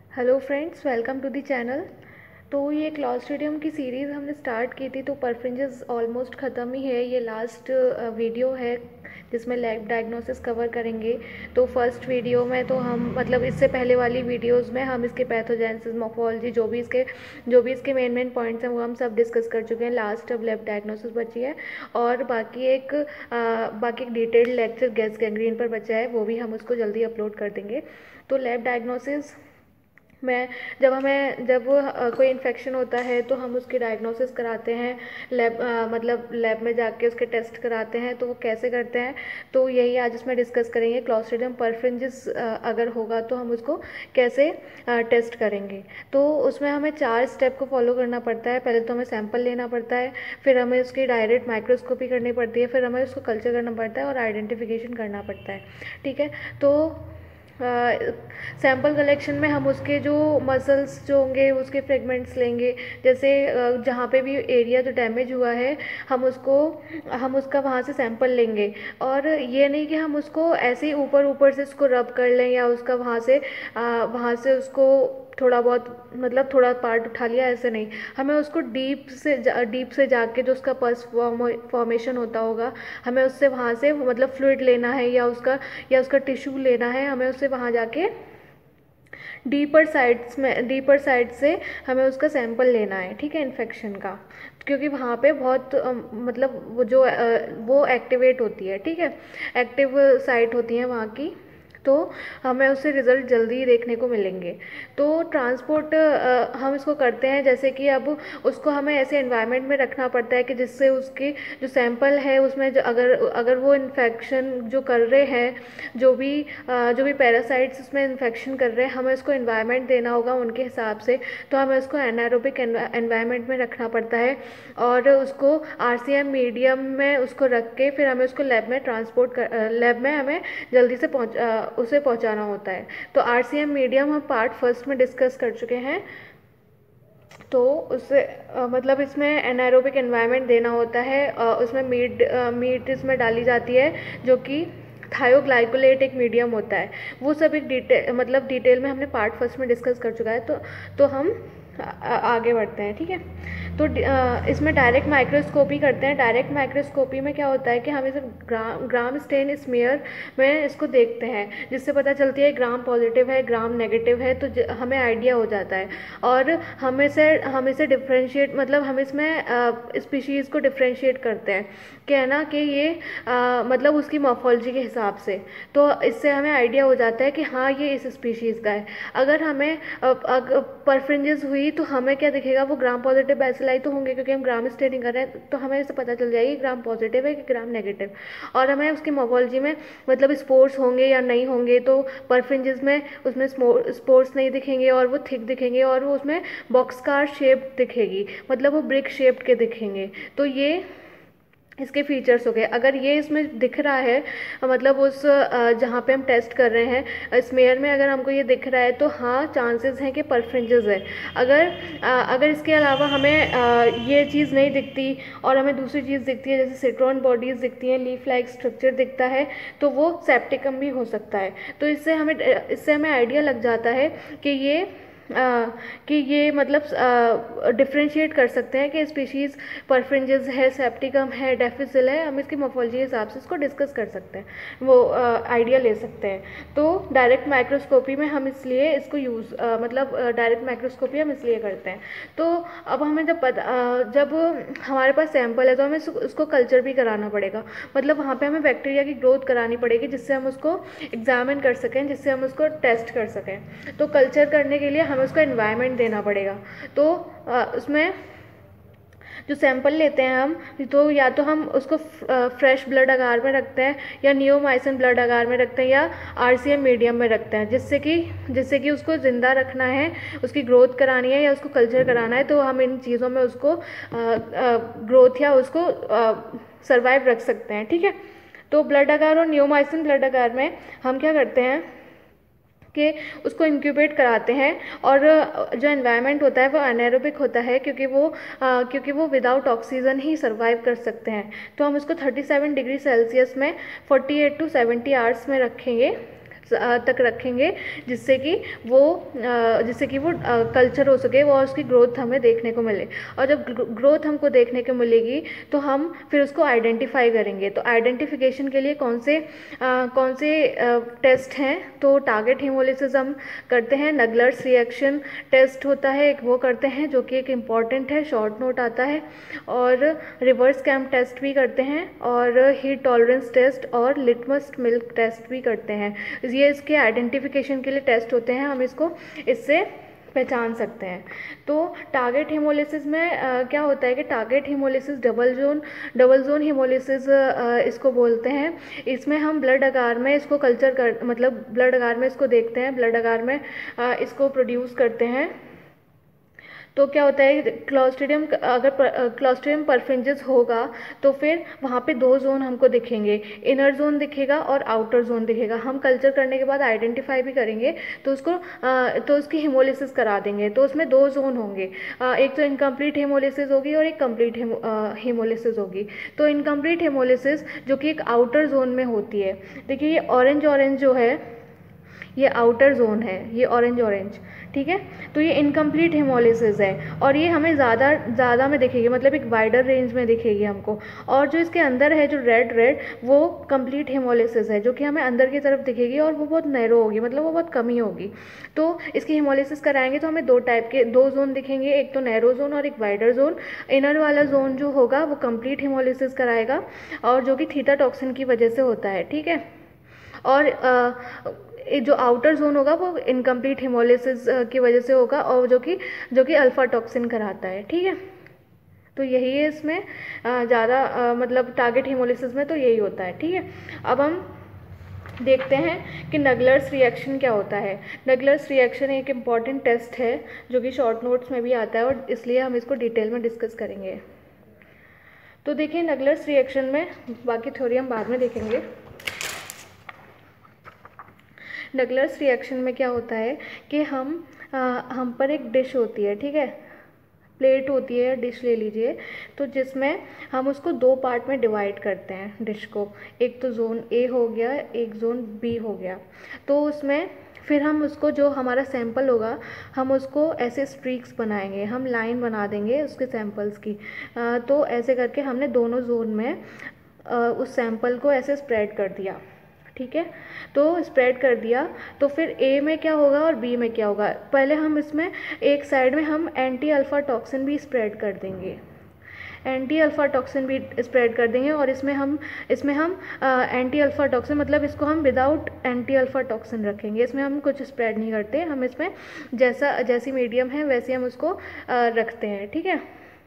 Hello friends, welcome to the channel. तो ये Clostridium की सीरीज़ हमने स्टार्ट की थी, तो परफ्रिंजेस ऑलमोस्ट ख़त्म ही है। ये लास्ट वीडियो है जिसमें लैब डायग्नोसिस कवर करेंगे। तो फर्स्ट वीडियो में तो हम मतलब इससे पहले वाली वीडियोस में हम इसके पैथोजेनेसिस, मॉर्फोलॉजी, जो भी इसके मेन मेन पॉइंट्स हैं वो हम सब डिस्कस कर चुके हैं। लास्ट अब लैब डायग्नोसिस बची है और बाकी एक डिटेल्ड लेक्चर गैस गैंग्रीन पर बचा है, वो भी हम उसको जल्दी अपलोड कर देंगे। तो लैब डायग्नोसिस में जब कोई इन्फेक्शन होता है तो हम उसकी डायग्नोसिस कराते हैं। मतलब लैब में जाके उसके टेस्ट कराते हैं। तो वो कैसे करते हैं, तो यही आज इसमें डिस्कस करेंगे। क्लॉस्ट्रिडियम परफ्रिंजिस अगर होगा तो हम उसको कैसे टेस्ट करेंगे। तो उसमें हमें 4 स्टेप को फॉलो करना पड़ता है। पहले तो हमें सैंपल लेना पड़ता है, फिर हमें उसकी डायरेक्ट माइक्रोस्कोपी करनी पड़ती है, फिर हमें उसको कल्चर करना पड़ता है और आइडेंटिफिकेशन करना पड़ता है। ठीक है। तो सैम्पल कलेक्शन में हम उसके जो मसल्स जो होंगे उसके फ्रेगमेंट्स लेंगे। जैसे जहाँ पे भी एरिया जो डैमेज हुआ है हम उसका वहाँ से सैंपल लेंगे। और ये नहीं कि हम उसको ऐसे ही ऊपर ऊपर से उसको रब कर लें या उसका वहाँ से उसको थोड़ा बहुत मतलब थोड़ा पार्ट उठा लिया, ऐसे नहीं। हमें उसको डीप से जाके जो उसका पस फॉर्मेशन होता होगा, हमें उससे वहाँ से मतलब फ्लूइड लेना है या उसका टिश्यू लेना है। हमें उससे वहाँ जाके डीपर साइड से हमें उसका सैंपल लेना है। ठीक है, इन्फेक्शन का, क्योंकि वहाँ पे बहुत मतलब वो एक्टिवेट होती है। ठीक है, एक्टिव साइट होती है वहाँ की, तो हमें उससे रिज़ल्ट जल्दी देखने को मिलेंगे। तो ट्रांसपोर्ट हम इसको करते हैं, जैसे कि अब उसको हमें ऐसे एनवायरनमेंट में रखना पड़ता है कि जिससे उसकी जो सैंपल है उसमें जो अगर वो इन्फेक्शन जो कर रहे हैं, जो भी पैरासाइट्स उसमें इन्फेक्शन कर रहे हैं, हमें उसको एनवायरनमेंट देना होगा उनके हिसाब से। तो हमें उसको एनारोबिक एनवायरनमेंट में रखना पड़ता है और उसको आरसीएम मीडियम में उसको रख के फिर हमें उसको लैब में हमें जल्दी से उसे पहुंचाना होता है। तो आरसीएम मीडियम हम पार्ट फर्स्ट में डिस्कस कर चुके हैं। तो उससे मतलब इसमें एनारोबिक एनवायरनमेंट देना होता है। उसमें मीट इसमें डाली जाती है, जो कि थायोग्लाइकोलेट एक मीडियम होता है। वो सब एक डिटेल में हमने पार्ट फर्स्ट में डिस्कस कर चुका है। तो हम आगे बढ़ते हैं। ठीक है। तो इसमें डायरेक्ट माइक्रोस्कोपी करते हैं। डायरेक्ट माइक्रोस्कोपी में क्या होता है कि हम इसे ग्राम स्टेन स्मीयर में इसको देखते हैं, जिससे पता चलती है ग्राम पॉजिटिव है, ग्राम नेगेटिव है, तो हमें आइडिया हो जाता है। और हम इसे डिफ्रेंशिएट मतलब हम इसमें स्पीशीज़ को डिफ्रेंशिएट करते हैं कि है ना कि ये मतलब उसकी मॉर्फोलॉजी के हिसाब से। तो इससे हमें आइडिया हो जाता है कि हाँ ये इस स्पीशीज़ का है। अगर हमें परफ्रिंजेस हुई तो हमें क्या दिखेगा, वो ग्राम पॉजिटिव बैसिलाई तो होंगे, क्योंकि हम ग्राम स्टेनिंग कर रहे हैं। तो हमें इससे पता चल जाएगी ग्राम पॉजिटिव है कि ग्राम नेगेटिव। और हमें उसकी मॉर्फोलॉजी में मतलब स्पोर्स होंगे या नहीं होंगे। तो परफ्रिंजेस में उसमें स्पोर्स नहीं दिखेंगे और वो थिक दिखेंगे और वो उसमें बॉक्सकार शेप दिखेगी, मतलब वो ब्रिक शेप्ड के दिखेंगे। तो ये इसके फीचर्स हो गए। अगर ये इसमें दिख रहा है मतलब जहाँ पे हम टेस्ट कर रहे हैं स्मेयर में, अगर हमको ये दिख रहा है तो हाँ चांसेस हैं कि परफ्रिंजेस है। अगर इसके अलावा हमें ये चीज़ नहीं दिखती और हमें दूसरी चीज़ दिखती है, जैसे सिट्रॉन बॉडीज़ दिखती हैं, लीफ लाइक स्ट्रक्चर दिखता है, तो वो सेप्टिकम भी हो सकता है। तो इससे हमें आइडिया लग जाता है कि ये मतलब डिफ्रेंशिएट कर सकते हैं कि स्पीशीज़ परफ्रिंजेस है, सेप्टिकम है, डेफिसिल है। हम इसकी मॉर्फोलॉजी के हिसाब से इसको डिस्कस कर सकते हैं, वो आइडिया ले सकते हैं। तो डायरेक्ट माइक्रोस्कोपी में हम इसलिए इसको डायरेक्ट माइक्रोस्कोपी हम इसलिए करते हैं। तो अब हमें जब हमारे पास सैंपल है तो हमें उसको कल्चर भी कराना पड़ेगा। मतलब वहाँ पे हमें बैक्टीरिया की ग्रोथ करानी पड़ेगी, जिससे हम उसको एग्जामिन कर सकें, जिससे हम उसको टेस्ट कर सकें। तो कल्चर करने के लिए हमें उसको एनवायरनमेंट देना पड़ेगा। तो उसमें जो सैंपल लेते हैं हम, तो या तो हम उसको फ्रेश ब्लड अगार में रखते हैं या नियोमाइसिन ब्लड अगार में रखते हैं या आरसीएम मीडियम में रखते हैं, जिससे कि उसको ज़िंदा रखना है, उसकी ग्रोथ करानी है या उसको कल्चर कराना है। तो हम इन चीज़ों में उसको ग्रोथ या उसको सर्वाइव रख सकते हैं। ठीक है। तो ब्लड अगार और नियोमाइसिन ब्लड अगार में हम क्या करते हैं कि उसको इंक्यूबेट कराते हैं। और जो एनवायरनमेंट होता है वो एनारोबिक होता है, क्योंकि वो विदाउट ऑक्सीजन ही सर्वाइव कर सकते हैं। तो हम उसको 37 डिग्री सेल्सियस में 48 to 70 आवर्स में रखेंगे। तक रखेंगे, जिससे कि वो कल्चर हो सके वो, और उसकी ग्रोथ हमें देखने को मिले। और जब ग्रोथ हमको देखने को मिलेगी तो हम फिर उसको आइडेंटिफाई करेंगे। तो आइडेंटिफिकेशन के लिए कौन से टेस्ट हैं, तो टारगेट हेमोलिसिस हम करते हैं, नगलर्स रिएक्शन टेस्ट होता है एक, वो करते हैं जो कि एक इम्पॉर्टेंट है, शॉर्ट नोट आता है, और रिवर्स कैम्प टेस्ट भी करते हैं, और हीट टॉलरेंस टेस्ट और लिटमस मिल्क टेस्ट भी करते हैं। ये इसके आइडेंटिफिकेशन के लिए टेस्ट होते हैं, हम इसको इससे पहचान सकते हैं। तो टारगेट हेमोलिसिस में क्या होता है कि target hemolysis double zone hemolysis इसको बोलते हैं। इसमें हम ब्लड अगार में इसको मतलब ब्लड अगार में इसको देखते हैं, ब्लड अगार में इसको प्रोड्यूस करते हैं। तो क्या होता है, क्लॉस्ट्रिडियम अगर क्लॉस्ट्रिडियम परफिंजिस होगा तो फिर वहाँ पे 2 जोन हमको दिखेंगे, इनर जोन दिखेगा और आउटर जोन दिखेगा। हम कल्चर करने के बाद आइडेंटिफाई भी करेंगे तो उसकी हेमोलिसिस करा देंगे। तो उसमें 2 जोन होंगे, एक तो इनकम्प्लीट हेमोलिसिस होगी और एक कंप्लीट हेमोलिसिस होगी। तो इनकम्प्लीट हेमोलिसिस जो कि एक आउटर जोन में होती है, देखिए ये ऑरेंज जो है ये आउटर जोन है, ये ऑरेंज, ठीक है। तो ये इनकम्प्लीट हेमोलिसिस है और ये हमें ज़्यादा में दिखेगी, मतलब एक वाइडर रेंज में दिखेगी हमको। और जो इसके अंदर है जो रेड वो कंप्लीट हेमोलिसिस है, जो कि हमें अंदर की तरफ दिखेगी और वो बहुत नैरो होगी, मतलब वो बहुत कम ही होगी। तो इसकी हेमोलिसिस कराएंगे तो हमें 2 जोन दिखेंगे, एक तो नैरो जोन और एक वाइडर जोन। इनर वाला जोन जो होगा वो कंप्लीट हेमोलिसिस कराएगा, और जो कि थीटा टॉक्सिन की वजह से होता है, ठीक है। और जो आउटर जोन होगा वो इनकम्प्लीट हेमोलिसिस की वजह से होगा, और जो कि अल्फा टॉक्सिन कराता है, ठीक है। तो यही है इसमें ज़्यादा मतलब टारगेट हेमोलिसिस में तो यही होता है, ठीक है। अब हम देखते हैं कि नगलर्स रिएक्शन क्या होता है। नगलर्स रिएक्शन एक इम्पॉर्टेंट टेस्ट है जो कि शॉर्ट नोट्स में भी आता है, और इसलिए हम इसको डिटेल में डिस्कस करेंगे। तो देखिए नगलर्स रिएक्शन में, बाकी थ्योरी हम बाद में देखेंगे। नगलर्स रिएक्शन में क्या होता है कि हम पर एक डिश होती है, ठीक है, प्लेट होती है, डिश ले लीजिए, तो जिसमें हम उसको 2 पार्ट में डिवाइड करते हैं डिश को। एक तो जोन ए हो गया, एक जोन बी हो गया। तो उसमें फिर हम उसको, जो हमारा सैंपल होगा, हम उसको ऐसे स्ट्रीक्स बनाएंगे, हम लाइन बना देंगे उसके सैंपल्स की। तो ऐसे करके हमने दोनों जोन में उस सैंपल को ऐसे स्प्रेड कर दिया, ठीक है। तो स्प्रेड कर दिया तो फिर ए में क्या होगा और बी में क्या होगा, पहले हम इसमें एक साइड में हम एंटी अल्फा टॉक्सिन भी स्प्रेड कर देंगे, एंटी अल्फा टॉक्सिन भी स्प्रेड कर देंगे। और इसमें हम एंटी अल्फा टॉक्सिन मतलब इसको हम विदाउट एंटी अल्फा टॉक्सिन रखेंगे, इसमें हम कुछ स्प्रेड नहीं करते, हम इसमें जैसी मीडियम है वैसे हम उसको रखते हैं, ठीक है।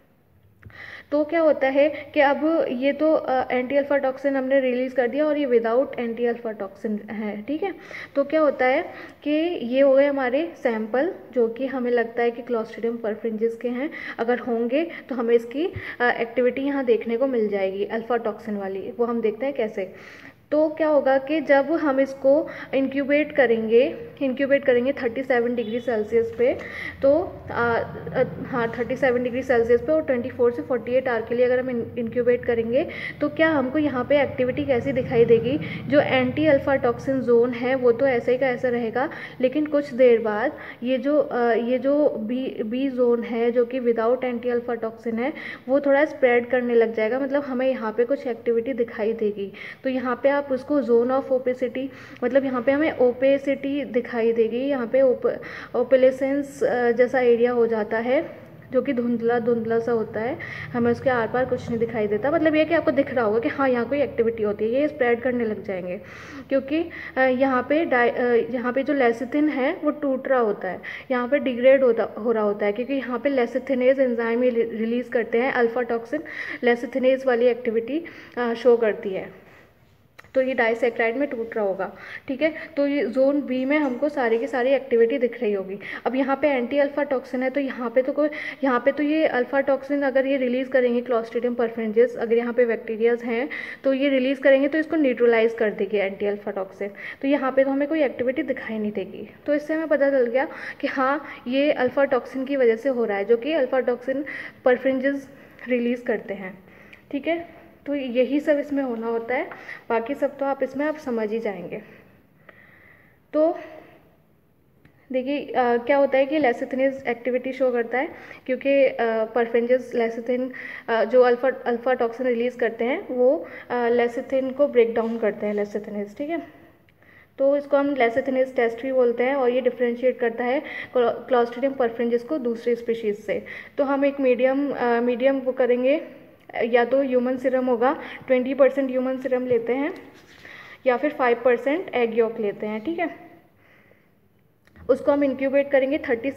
तो क्या होता है कि अब ये तो एंटी अल्फा टॉक्सिन हमने रिलीज़ कर दिया और ये विदाउट एंटी अल्फा टॉक्सिन है, ठीक है। तो क्या होता है कि ये हो गए हमारे सैंपल जो कि हमें लगता है कि क्लॉस्ट्रिडियम परफिंजिस के हैं। अगर होंगे तो हमें इसकी एक्टिविटी यहाँ देखने को मिल जाएगी अल्फा टॉक्सिन वाली, वो हम देखते हैं कैसे। तो क्या होगा कि जब हम इसको इंक्यूबेट करेंगे 37 डिग्री सेल्सियस पे, तो हाँ 37 डिग्री सेल्सियस पे, और 24 से 48 आवर के लिए अगर हम इंक्यूबेट करेंगे तो क्या हमको यहाँ पे एक्टिविटी कैसी दिखाई देगी। जो एंटी अल्फा टॉक्सिन जोन है वो तो ऐसे ही का ऐसा रहेगा, लेकिन कुछ देर बाद ये जो बी जोन है जो कि विदाउट एंटी अल्फा टॉक्सिन है, वो थोड़ा स्प्रेड करने लग जाएगा, मतलब हमें यहाँ पे कुछ एक्टिविटी दिखाई देगी। तो यहाँ पे आप उसको जोन ऑफ ओपेसिटी, मतलब यहाँ पे हमें ओपेसिटी दिखाई देगी, यहाँ पे ओपेलेसेंस जैसा एरिया हो जाता है जो कि धुंधला सा होता है, हमें उसके आर पार कुछ नहीं दिखाई देता। मतलब ये कि आपको दिख रहा होगा कि हाँ यहाँ कोई एक्टिविटी होती है, ये स्प्रेड करने लग जाएंगे, क्योंकि यहाँ पे जो लेसिथिन है वो टूट रहा होता है, यहाँ पे डिग्रेड हो रहा होता है, क्योंकि यहाँ पे लेसिथिनेज एंजाइम रिलीज़ करते हैं अल्फा टॉक्सिन, लेसिथिनेज वाली एक्टिविटी शो करती है। तो ये डाइसैक्राइड में टूट रहा होगा, ठीक है। तो ये जोन बी में हमको सारी की सारी एक्टिविटी दिख रही होगी। अब यहाँ पे एंटी अल्फा टॉक्सिन है, तो यहाँ पे तो ये अल्फा टॉक्सिन अगर ये रिलीज़ करेंगे क्लॉस्ट्रिडियम परफिंजिस, अगर यहाँ पे बैक्टीरियाज हैं तो ये रिलीज़ करेंगे तो इसको न्यूट्रलाइज कर देगी एंटी अल्फा टॉक्सिन, तो यहाँ पे तो हमें कोई एक्टिविटी दिखाई नहीं देगी। तो इससे हमें पता चल गया कि हाँ ये अल्फा टॉक्सिन की वजह से हो रहा है, जो कि अल्फा टॉक्सिन परफिंजिस रिलीज़ करते हैं, ठीक है। तो यही सब इसमें होना होता है, बाकी सब तो आप इसमें आप समझ ही जाएंगे। तो देखिए क्या होता है कि लेसिथिनिस एक्टिविटी शो करता है, क्योंकि परफेंजेस लेसिथिन जो अल्फा टॉक्सिन रिलीज करते हैं वो लेसिथिन को ब्रेक डाउन करते हैं, लेसिथिनिस, ठीक है। तो इसको हम लेसिथिनिस टेस्ट भी बोलते हैं, और ये डिफ्रेंशिएट करता है क्लॉस्ट्रिडियम परफेंजेस को दूसरी स्पीशीज से। तो हम एक मीडियम वो करेंगे, या तो ह्यूमन सीरम होगा, 20% ह्यूमन सीरम लेते हैं, या फिर 5% एग यॉक लेते हैं, ठीक है। उसको हम इंक्यूबेट करेंगे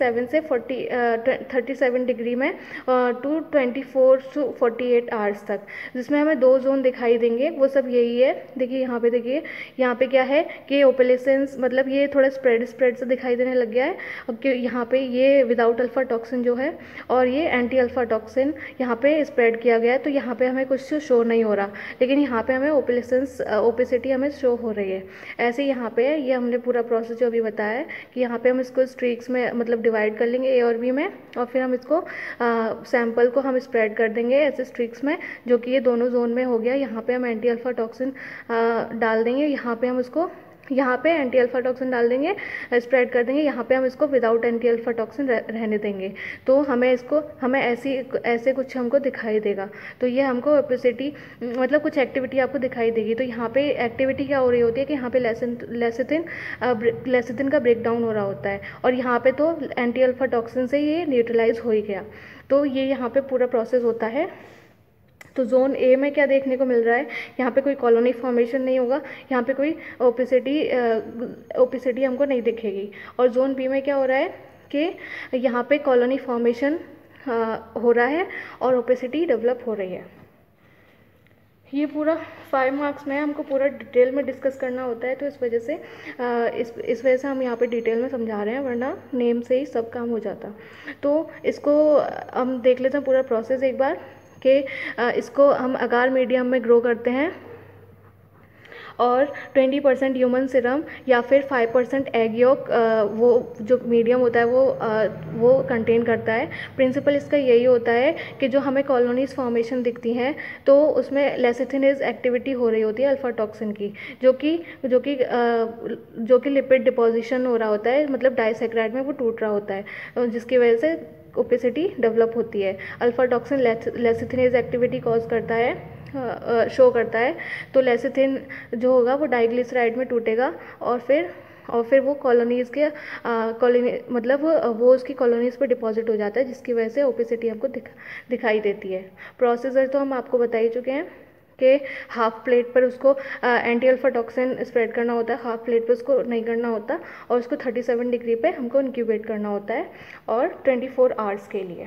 37 डिग्री में टू 24 to 48 आवर्स तक, जिसमें हमें 2 जोन दिखाई देंगे। वो सब यही है, देखिए यहाँ पे, देखिए यहाँ पे क्या है कि ओपेलेसेंस, मतलब ये थोड़ा स्प्रेड से दिखाई देने लग गया है। अब कि यहाँ पे ये विदाउट अल्फा टॉक्सिन जो है, और ये एंटी अल्फा टॉक्सिन यहाँ पे स्प्रेड किया गया है, तो यहाँ पे हमें कुछ शो नहीं हो रहा, लेकिन यहाँ पे हमें ओपेसिटी हमें शो हो रही है। ऐसे यहाँ पे ये हमने पूरा प्रोसेस जो अभी बताया है कि यहाँ पे हम इसको स्ट्रीक्स में मतलब डिवाइड कर लेंगे, ए और बी में, और फिर हम इसको सैंपल को हम स्प्रेड कर देंगे ऐसे स्ट्रीक्स में, जो कि ये दोनों जोन में हो गया। यहाँ पे हम एंटी अल्फा टॉक्सिन डाल देंगे, यहाँ पे हम इसको, यहाँ पे एंटी अल्फा टॉक्सिन डाल देंगे, स्प्रेड कर देंगे, यहाँ पे हम इसको विदाउट एंटी अल्फा टॉक्सिन रहने देंगे। तो हमें ऐसे कुछ हमको दिखाई देगा। तो ये हमको ओपेसिटी मतलब कुछ एक्टिविटी आपको दिखाई देगी। तो यहाँ पे एक्टिविटी क्या हो रही होती है कि यहाँ पे लेसिथिन का ब्रेक डाउन हो रहा होता है, और यहाँ पे तो एंटी अल्फा टॉक्सिन से ये न्यूट्रलाइज हो ही गया। तो ये यहाँ पे पूरा प्रोसेस होता है। तो जोन ए में क्या देखने को मिल रहा है, यहाँ पे कोई कॉलोनी फॉर्मेशन नहीं होगा, यहाँ पे कोई ओपेसिटी हमको नहीं दिखेगी। और जोन बी में क्या हो रहा है कि यहाँ पे कॉलोनी फॉर्मेशन हो रहा है और ओपेसिटी डेवलप हो रही है। ये पूरा 5 मार्क्स में हमको पूरा डिटेल में डिस्कस करना होता है, तो इस वजह से इस वजह से हम यहाँ पे डिटेल में समझा रहे हैं, वरना नेम से ही सब काम हो जाता। तो इसको हम देख लेते हैं पूरा प्रोसेस एक बार, कि इसको हम अगार मीडियम में ग्रो करते हैं, और 20% ह्यूमन सीरम या फिर 5% एग यॉक वो जो मीडियम होता है वो कंटेन करता है। प्रिंसिपल इसका यही होता है कि जो हमें कॉलोनीज फॉर्मेशन दिखती हैं, तो उसमें लेसिथिनिस एक्टिविटी हो रही होती है अल्फा टॉक्सिन की, जो कि लिपिड डिपोजिशन हो रहा होता है, मतलब डाइसैकराइड में वो टूट रहा होता है, जिसकी वजह से ओपेसिटी डेवलप होती है। Alpha toxin lecithinase activity cause करता है, शो करता है। तो लेसिथिन जो होगा वो डाइग्लिसराइड में टूटेगा, और फिर वो कॉलोनीज़ के मतलब वो उसकी कॉलोनीज़ पे डिपॉजिट हो जाता है, जिसकी वजह से ओपेसिटी हमको दिखाई देती है। प्रोसीजर तो हम आपको बता ही चुके हैं कि हाफ प्लेट पर उसको एंटी अल्फा टॉक्सिन स्प्रेड करना होता है, हाफ प्लेट पर उसको नहीं करना होता, और उसको 37 डिग्री पे हमको इंक्यूबेट करना होता है, और 24 आवर्स के लिए।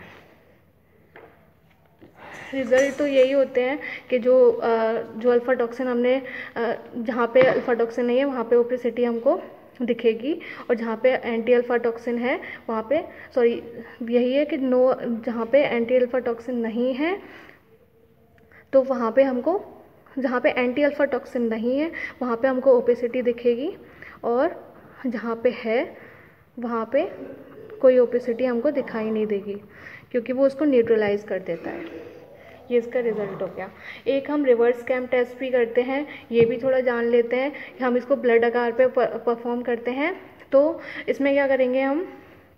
रिज़ल्ट तो यही होते हैं कि जो अल्फा टॉक्सिन हमने जहाँ पे अल्फा टॉक्सिन नहीं है वहाँ पे ओपेसिटी हमको दिखेगी, और जहाँ पे एंटी अल्फा टॉक्सिन है वहाँ पे, सॉरी यही है कि जहाँ पे एंटी अल्फा टॉक्सिन नहीं है, तो वहाँ पे हमको, जहाँ पे एंटी अल्फा टॉक्सिन नहीं है वहाँ पे हमको ओपेसिटी दिखेगी, और जहाँ पे है वहाँ पे कोई ओपेसिटी हमको दिखाई नहीं देगी, क्योंकि वो उसको न्यूट्रलाइज कर देता है। ये इसका रिजल्ट हो गया। एक हम रिवर्स कैम टेस्ट भी करते हैं, ये भी थोड़ा जान लेते हैं। हम इसको ब्लड आकार पे परफॉर्म करते हैं। तो इसमें क्या करेंगे, हम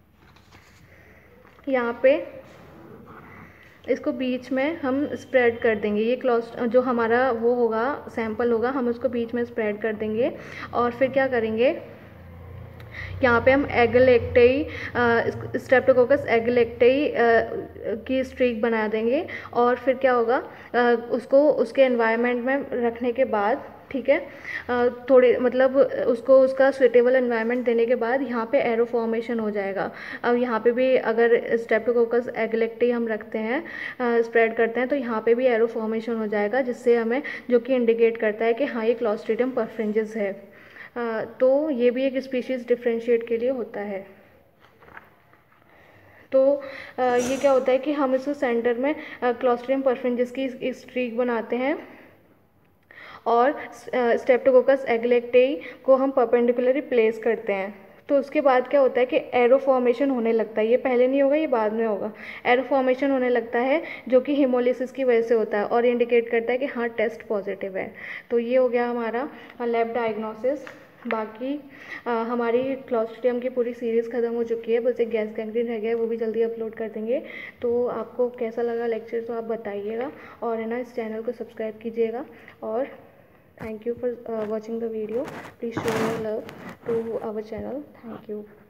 यहाँ पे इसको बीच में हम स्प्रेड कर देंगे। ये जो हमारा वो होगा सैंपल होगा, हम उसको बीच में स्प्रेड कर देंगे, और फिर क्या करेंगे, यहाँ पे हम एगलेक्टेई स्ट्रेप्टोकोकस एगलेक्टेई की स्ट्रीक बना देंगे, और फिर क्या होगा, उसको उसके एनवायरनमेंट में रखने के बाद, ठीक है, थोड़े मतलब उसको उसका सुइटेबल एनवायरनमेंट देने के बाद यहाँ पे एरो फॉर्मेशन हो जाएगा। अब यहाँ पे भी अगर स्ट्रेप्टोकोकस एगलेक्टेई हम रखते हैं, स्प्रेड करते हैं, तो यहाँ पे भी एरो फॉर्मेशन हो जाएगा, जिससे हमें, जो कि इंडिकेट करता है कि हाँ ये क्लॉस्ट्रिडियम परफ्रेंजेस है। तो ये भी एक स्पीशीज़ डिफ्रेंशिएट के लिए होता है। तो ये क्या होता है कि हम इसको सेंटर में क्लॉस्ट्रिडियम परफ्रेंजेस की स्ट्रीक बनाते हैं, और स्ट्रेप्टोकोकस एगलेक्टेई को हम परपेंडिकुलरली प्लेस करते हैं। तो उसके बाद क्या होता है कि एरो फॉर्मेशन होने लगता है। ये पहले नहीं होगा, ये बाद में होगा। एरो फॉर्मेशन होने लगता है, जो कि हीमोलिसिस की वजह से होता है, और इंडिकेट करता है कि हाँ टेस्ट पॉजिटिव है। तो ये हो गया हमारा लैब डायग्नोसिस। बाकी हमारी क्लॉस्ट्रिडियम की पूरी सीरीज़ ख़त्म हो चुकी है, बस एक गैस गैंग्रीन रह गया है, वो भी जल्दी अपलोड कर देंगे। तो आपको कैसा लगा लेक्चर तो आप बताइएगा, और है ना इस चैनल को सब्सक्राइब कीजिएगा। और thank you for watching the video. Please show your love to our channel. Thank you.